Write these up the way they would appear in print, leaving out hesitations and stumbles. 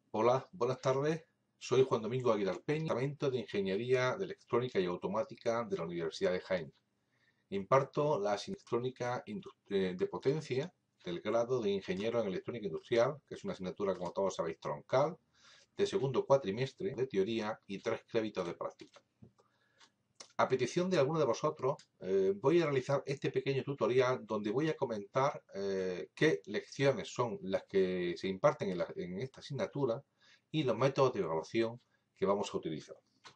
Hola, buenas tardes. Soy Juan Domingo Aguilar Peña, Departamento de Ingeniería de Electrónica y Automática de la Universidad de Jaén. Imparto la asignatura de potencia del grado de Ingeniero en Electrónica Industrial, que es una asignatura, como todos sabéis, troncal, de segundo cuatrimestre de teoría y 3 créditos de práctica. A petición de alguno de vosotros, voy a realizar este pequeño tutorial donde voy a comentar qué lecciones son las que se imparten en esta asignatura y los métodos de evaluación que vamos a utilizar.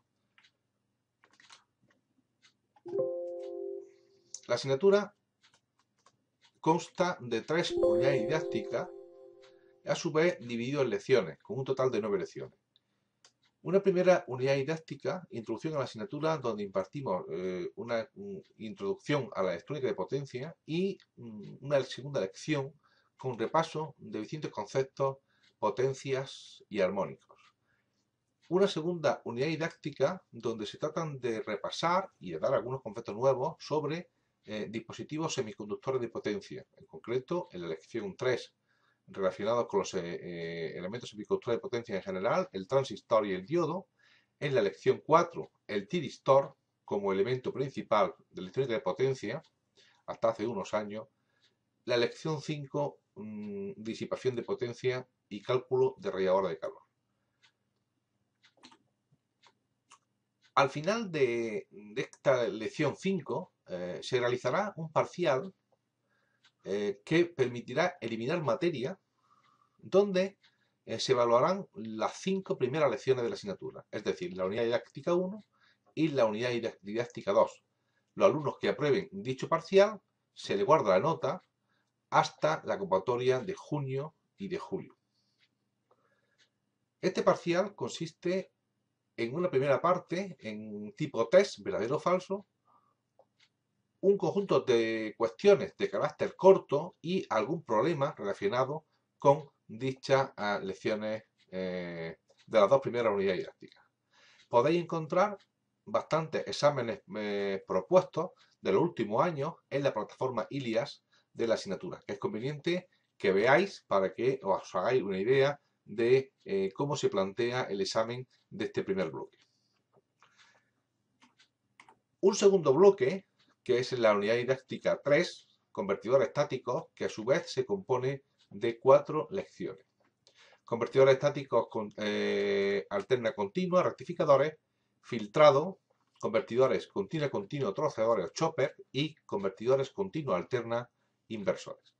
La asignatura consta de 3 unidades didácticas, a su vez dividido en lecciones, con un total de 9 lecciones. Una primera unidad didáctica, introducción a la asignatura, donde impartimos una introducción a la electrónica de potencia y una segunda lección con repaso de distintos conceptos, potencias y armónicos. Una segunda unidad didáctica donde se tratan de repasar y de dar algunos conceptos nuevos sobre dispositivos semiconductores de potencia, en concreto en la lección 3 relacionados con los elementos semiconductores de potencia en general, el transistor y el diodo. En la lección 4, el tiristor como elemento principal de la electrónica de potencia, hasta hace unos años. La lección 5, disipación de potencia y cálculo de radiador de calor. Al final de esta lección 5 se realizará un parcial que permitirá eliminar materia, donde se evaluarán las 5 primeras lecciones de la asignatura, es decir, la unidad didáctica 1 y la unidad didáctica 2. Los alumnos que aprueben dicho parcial se les guarda la nota hasta la convocatoria de junio y de julio. Este parcial consiste en una primera parte, en tipo test, verdadero o falso, un conjunto de cuestiones de carácter corto y algún problema relacionado con dichas lecciones de las 2 primeras unidades didácticas. Podéis encontrar bastantes exámenes propuestos de los últimos años en la plataforma ILIAS de la asignatura, que es conveniente que veáis para que os hagáis una idea de cómo se plantea el examen de este primer bloque. Un segundo bloque, que es la unidad didáctica 3, convertidores estáticos, que a su vez se compone de 4 lecciones. Convertidores estáticos alterna continua, rectificadores, filtrado, convertidores continua, trocedores o chopper y convertidores continua alterna, inversores.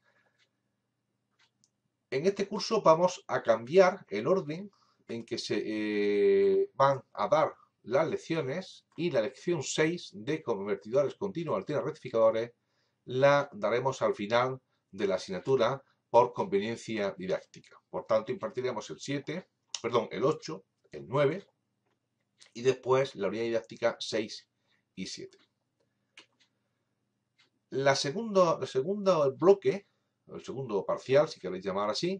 En este curso vamos a cambiar el orden en que se van a dar las lecciones, y la lección 6 de convertidores continuos alterna rectificadores la daremos al final de la asignatura por conveniencia didáctica. Por tanto, impartiremos el 8, el 9 y después la unidad didáctica 6 y 7. El segundo bloque, el segundo parcial, si queréis llamar así,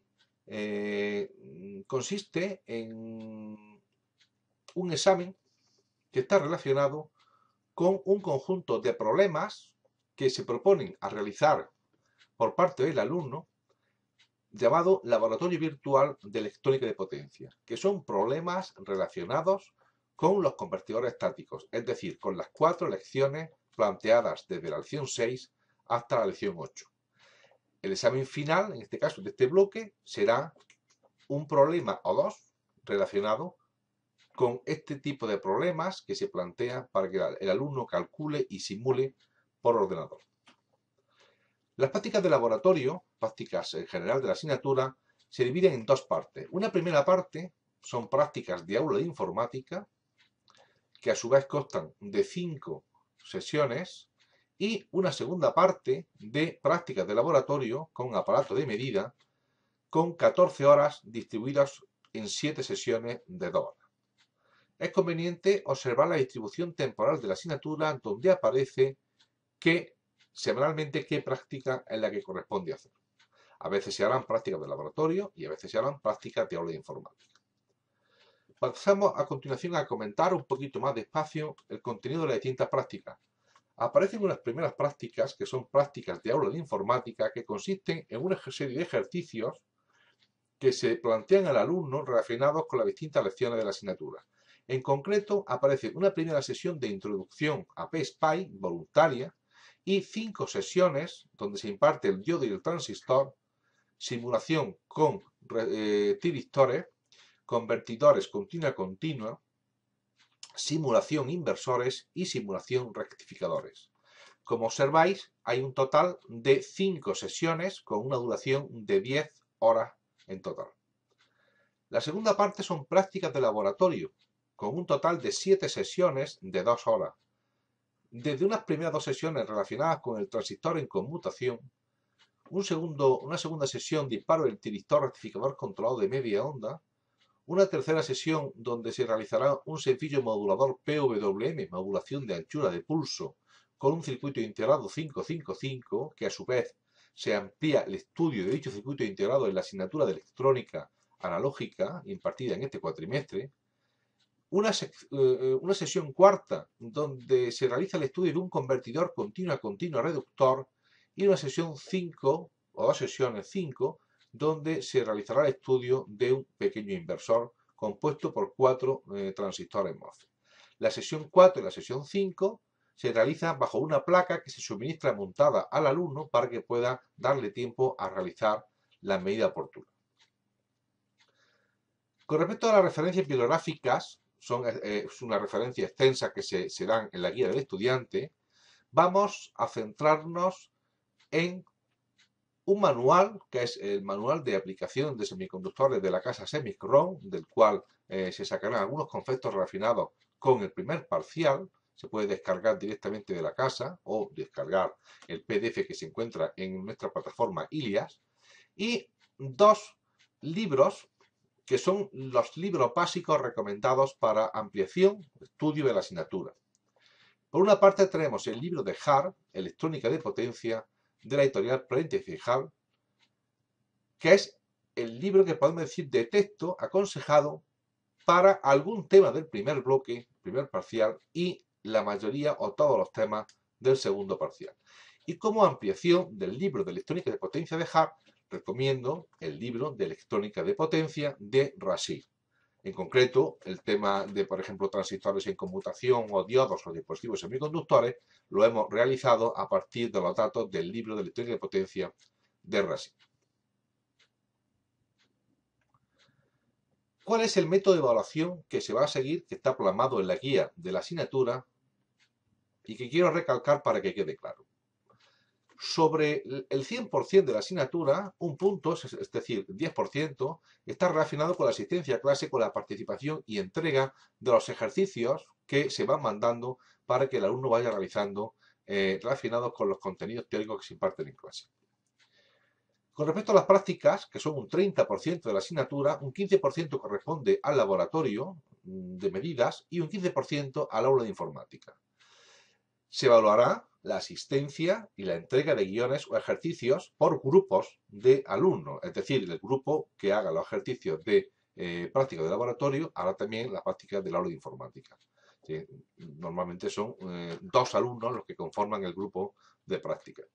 consiste en un examen que está relacionado con un conjunto de problemas que se proponen a realizar por parte del alumno, llamado Laboratorio Virtual de Electrónica de Potencia, que son problemas relacionados con los convertidores estáticos, es decir, con las 4 lecciones planteadas desde la lección 6 hasta la lección 8. El examen final, en este caso de este bloque, será un problema o 2 relacionado con este tipo de problemas que se plantea para que el alumno calcule y simule por ordenador. Las prácticas de laboratorio, prácticas en general de la asignatura, se dividen en 2 partes. Una primera parte son prácticas de aula de informática, que a su vez constan de 5 sesiones, y una segunda parte de prácticas de laboratorio con aparato de medida, con 14 horas distribuidas en 7 sesiones de 2 horas. Es conveniente observar la distribución temporal de la asignatura, donde aparece que semanalmente qué práctica es la que corresponde hacer. A veces se harán prácticas de laboratorio y a veces se harán prácticas de aula de informática. Pasamos a continuación a comentar un poquito más despacio el contenido de las distintas prácticas. Aparecen unas primeras prácticas que son prácticas de aula de informática, que consisten en una serie de ejercicios que se plantean al alumno relacionados con las distintas lecciones de la asignatura. En concreto, aparece una primera sesión de introducción a PSPI voluntaria y 5 sesiones donde se imparte el diodo y el transistor, simulación con tiristores, convertidores continua, simulación inversores y simulación rectificadores. Como observáis, hay un total de 5 sesiones con una duración de 10 horas en total. La segunda parte son prácticas de laboratorio, con un total de 7 sesiones de 2 horas. Desde unas primeras 2 sesiones relacionadas con el transistor en conmutación, una segunda sesión disparo del tiristor rectificador controlado de media onda, una tercera sesión donde se realizará un sencillo modulador PWM, modulación de anchura de pulso, con un circuito integrado 555, que a su vez se amplía el estudio de dicho circuito integrado en la asignatura de electrónica analógica impartida en este cuatrimestre, una sesión cuarta donde se realiza el estudio de un convertidor continua reductor y una sesión 5 o 2 sesiones 5 donde se realizará el estudio de un pequeño inversor compuesto por 4 transistores MOSFET. La sesión 4 y la sesión 5 se realizan bajo una placa que se suministra montada al alumno para que pueda darle tiempo a realizar la medida oportuna. Con respecto a las referencias bibliográficas, es una referencia extensa que se dan en la guía del estudiante, vamos a centrarnos en un manual, que es el manual de aplicación de semiconductores de la casa Semicron, del cual se sacarán algunos conceptos relacionados con el primer parcial. Se puede descargar directamente de la casa o descargar el PDF que se encuentra en nuestra plataforma ILIAS, y 2 libros que son los libros básicos recomendados para ampliación, estudio de la asignatura. Por una parte tenemos el libro de Hart, Electrónica de potencia, de la editorial Parenthesis Hall, que es el libro que podemos decir de texto aconsejado para algún tema del primer bloque, primer parcial, y la mayoría o todos los temas del segundo parcial. Y como ampliación del libro de electrónica de potencia de Hart, recomiendo el libro de electrónica de potencia de Rashid. En concreto, el tema de, por ejemplo, transistores en conmutación o diodos o dispositivos semiconductores, lo hemos realizado a partir de los datos del libro de electrónica de potencia de Rashid. ¿Cuál es el método de evaluación que se va a seguir, que está plasmado en la guía de la asignatura y que quiero recalcar para que quede claro? Sobre el 100% de la asignatura, un punto, es decir, 10%, está relacionado con la asistencia a clase, con la participación y entrega de los ejercicios que se van mandando para que el alumno vaya realizando relacionados con los contenidos teóricos que se imparten en clase. Con respecto a las prácticas, que son un 30% de la asignatura, un 15% corresponde al laboratorio de medidas y un 15% al aula de informática. Se evaluará la asistencia y la entrega de guiones o ejercicios por grupos de alumnos, es decir, el grupo que haga los ejercicios de práctica de laboratorio hará también la práctica del aula de informática. Normalmente son 2 alumnos los que conforman el grupo de práctica.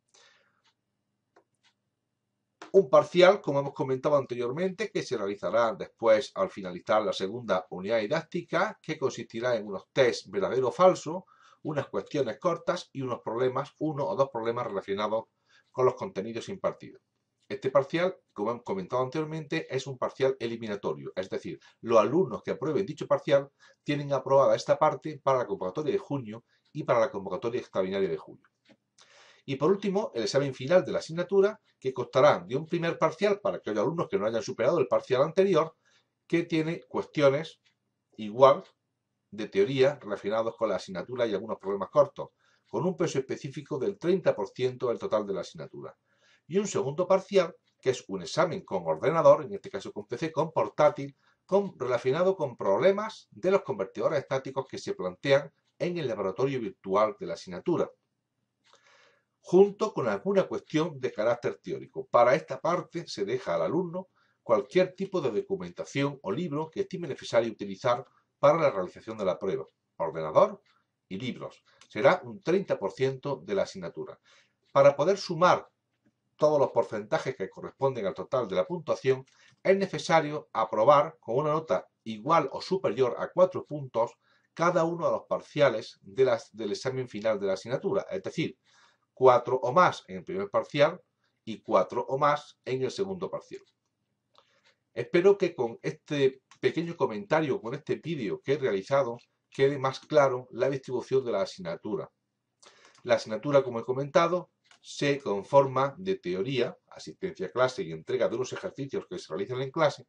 Un parcial, como hemos comentado anteriormente, que se realizará después al finalizar la segunda unidad didáctica, que consistirá en unos test verdadero o falso, unas cuestiones cortas y unos problemas, 1 o 2 problemas relacionados con los contenidos impartidos. Este parcial, como hemos comentado anteriormente, es un parcial eliminatorio, es decir, los alumnos que aprueben dicho parcial tienen aprobada esta parte para la convocatoria de junio y para la convocatoria extraordinaria de julio. Y por último, el examen final de la asignatura, que constará de un primer parcial para aquellos alumnos que no hayan superado el parcial anterior, que tiene cuestiones igual de teoría relacionados con la asignatura y algunos problemas cortos, con un peso específico del 30% del total de la asignatura. Y un segundo parcial, que es un examen con ordenador, en este caso con PC, con portátil, relacionado con problemas de los convertidores estáticos que se plantean en el laboratorio virtual de la asignatura, junto con alguna cuestión de carácter teórico. Para esta parte se deja al alumno cualquier tipo de documentación o libro que estime necesario utilizar para la realización de la prueba, ordenador y libros. Será un 30% de la asignatura. Para poder sumar todos los porcentajes que corresponden al total de la puntuación, es necesario aprobar con una nota igual o superior a 4 puntos cada uno de los parciales del examen final de la asignatura, es decir, 4 o más en el primer parcial y 4 o más en el segundo parcial. Espero que con este pequeño comentario, con este vídeo que he realizado, quede más claro la distribución de la asignatura. La asignatura, como he comentado, se conforma de teoría, asistencia a clase y entrega de unos ejercicios que se realizan en clase,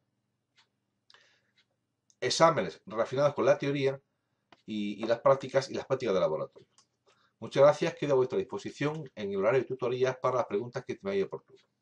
exámenes relacionados con la teoría y las prácticas de laboratorio. Muchas gracias, quedo a vuestra disposición en el horario de tutorías para las preguntas que me haya oportuno.